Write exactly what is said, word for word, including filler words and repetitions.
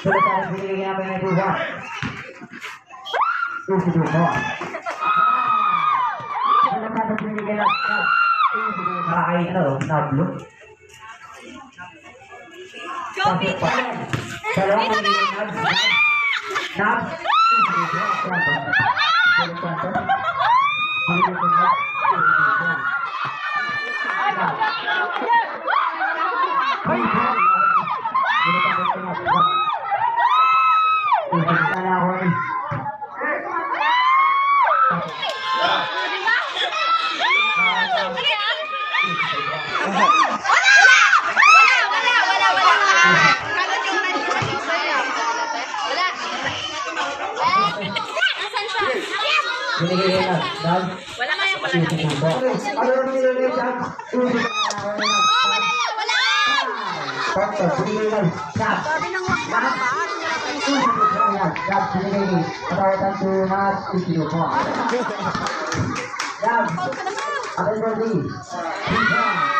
Sudah tarik binigay nga may buha. Easy to go. Sudah tarik binigay nga. Easy to go. Ay, ano, nablo. Joby! Dalawang binigay nga. Nab. Easy to go. Binigay nga. Wala kayo, wala na. Ano yung binigay siya? Wala yan, wala! Doktor, binigay lang. Snap. Snap, binigay ni. Patawatan to mas issue po. Snap. Atin ko di.